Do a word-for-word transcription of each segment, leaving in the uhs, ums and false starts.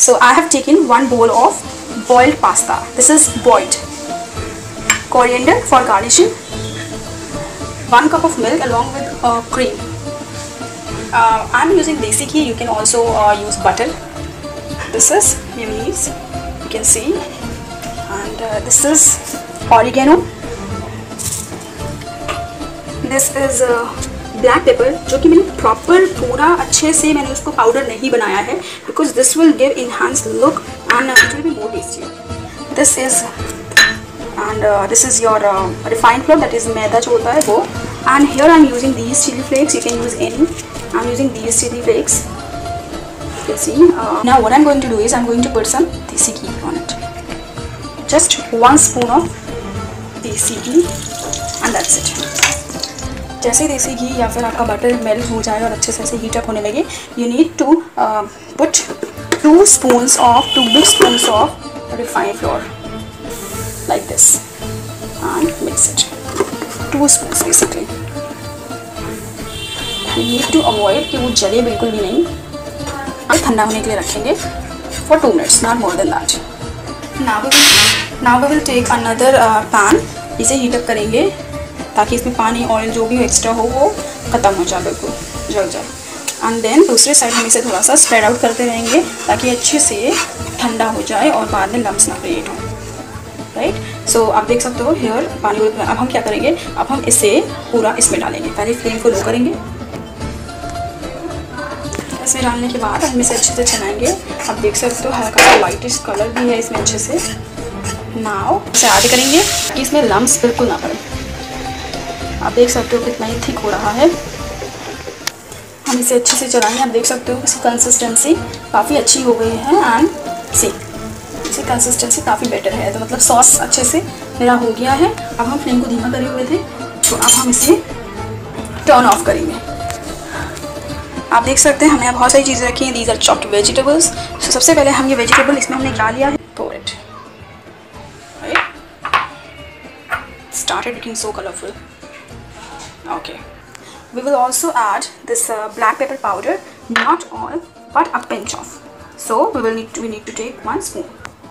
So I have taken one bowl of boiled pasta. This is boiled. Coriander for garnishing. One cup of milk along with uh, cream. Uh, I'm using desi ghee. You can also uh, use butter. This is mayonnaise. You can see. And uh, this is oregano. This is uh, black pepper, जो कि मैंने proper पूरा अच्छे से मैंने उसको powder नहीं बनाया है, because this will give enhance look and it will be more tasty. This is and this is your refined flour, that is maida जो होता है वो. And here I am using these chilli flakes. You can use any. I am using these chilli flakes. You can see. Uh, now what I'm going to do is I'm going to put some desi ghee on it. Just one spoon of desi ghee and that's it. जैसे देसी घी या फिर आपका butter melt हो जाए और अच्छे से ऐसे हीट अप होने लगे, you need to put two spoons of two big spoons of refined flour like this and mix it. Two spoons basically. You need to avoid कि वो जले बिल्कुल भी नहीं. ठंडा होने के लिए रखेंगे for two minutes, not more than that. Now we will now we will take another pan. इसे हीट अप करेंगे ताकि इसमें पानी ऑयल जो भी एक्स्ट्रा हो वो ख़त्म हो जाए, बिल्कुल जल जाए. एंड देन दूसरे साइड हम इसे थोड़ा सा स्प्रेड आउट करते रहेंगे ताकि अच्छे से ठंडा हो जाए और बाद में लम्स ना क्रिएट हो. राइट. सो आप देख सकते हो हेयर पानी. अब हम क्या करेंगे, अब हम इसे पूरा इसमें डालेंगे. पहले फ्लेम को लो करेंगे. इसमें डालने के बाद हम इसे अच्छे से चलाएंगे. आप देख सकते हो हल्का सा वाइटिश कलर भी है इसमें अच्छे से. नाउ इसे ऐड करेंगे कि इसमें लम्स बिल्कुल ना पड़े. आप देख सकते हो कितना ही थिक हो रहा है. हम इसे अच्छे से चलाएंगे. आप देख सकते हो इसकी कंसिस्टेंसी काफ़ी अच्छी हो गई है. एंड सी इसकी कंसिस्टेंसी काफ़ी बेटर है. तो मतलब सॉस अच्छे से मेरा हो गया है. अब हम फ्लेम को धीमा करे हुए थे, तो अब हम इसे टर्न ऑफ करेंगे. आप देख सकते हैं हमने यहाँ बहुत सारी चीज़ें रखी हैं. These are chopped vegetables. तो सबसे पहले हम ये वेजिटेबल इसमें हमने डाल लिया है. Pour it. Started looking so colorful. Okay, we will also add this uh, black pepper powder, not all but a pinch of. So we will need to, we need to take one spoon.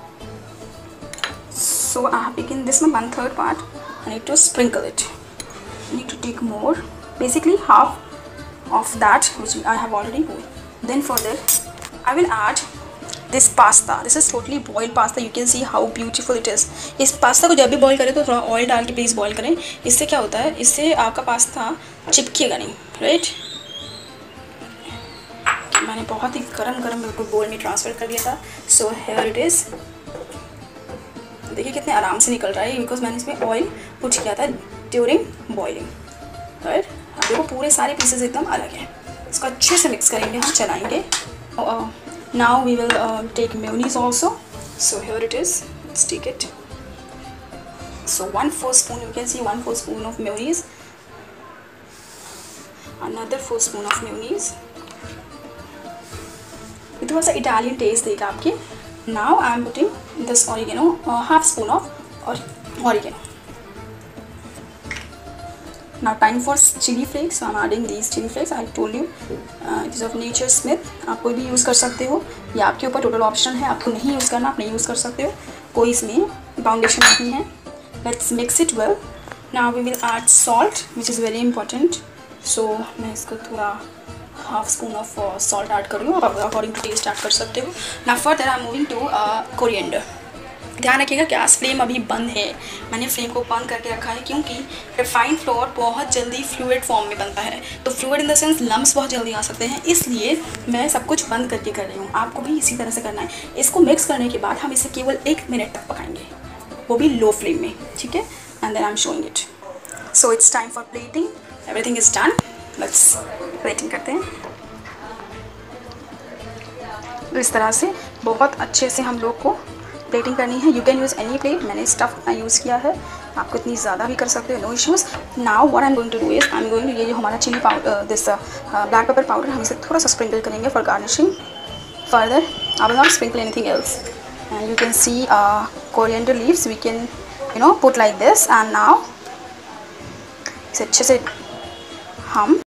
So I have taken this one third part. I need to sprinkle it. I need to take more, basically half of that which I have already poured. Then further I will add this pasta. This is totally boiled pasta. You can see how beautiful it is. इस pasta को जब भी boil करें तो थोड़ा oil डाल के please boil करें. इससे क्या होता है, इससे आपका पास्ता चिपकेगा नहीं. राइट. मैंने बहुत ही गरम गरम बिल्कुल बोल में ट्रांसफ़र कर दिया था. So here it is. देखिए कितने आराम से निकल रहा है, बिकॉज मैंने इसमें ऑयल पुट किया था ड्यूरिंग बॉइलिंग. राइट. अब देखो पूरे सारे पीसेस एकदम अलग हैं. इसको अच्छे से मिक्स करेंगे, हम चलाएँगे. Now we will uh, take mayonnaise also. So here it is. Let's take it. So one fourth spoon. You can see one fourth spoon of mayonnaise. Another fourth spoon of mayonnaise. ये थोड़ा सा Italian taste देगा आपके. Now I am putting this oregano, uh, half spoon of or oregano. Now time for chili flakes. So I'm adding these chili flakes. I told you uh, it is of Nature's Smith. आप कोई भी use कर सकते हो, या आपके ऊपर total option है. आपको नहीं यूज़ करना, आप नहीं यूज़ कर सकते हो. कोई इसमें बाउंडेशन नहीं है. Let's mix it well. Now we will add salt, which is very important. So मैं इसको थोड़ा half spoon of salt add कर रही हूँ. आप अकॉर्डिंग टू टेस्ट ऐड कर सकते हो. Now further I'm moving to uh, coriander. ध्यान रखिएगा गैस फ्लेम अभी बंद है. मैंने फ्लेम को बंद करके रखा है क्योंकि रिफाइंड फ्लोर बहुत जल्दी फ्लूइड फॉर्म में बनता है. तो fluid in the sense lumps बहुत जल्दी आ सकते हैं, इसलिए मैं सब कुछ बंद करके कर रही हूँ. आपको भी इसी तरह से करना है. इसको मिक्स करने के बाद हम इसे केवल एक मिनट तक पकाएंगे, वो भी लो फ्लेम में. ठीक है. And then I am showing it. So it's time for plating. Everything is done. Let's plating करते हैं. तो इस तरह से बहुत अच्छे से हम लोग को प्लेटिंग करनी है. You can use any plate. मैंने स्टफ यूज़ किया है. आपको इतनी ज़्यादा भी कर सकते हो, no issues. Now what I am going to do is I am going to ये जो हमारा chilli powder this black pepper powder हम इसे थोड़ा सा स्प्रिंकल करेंगे for garnishing. Further I will not sprinkle anything else. And you can see coriander leaves we can you know put like this. And now इसे अच्छे से हम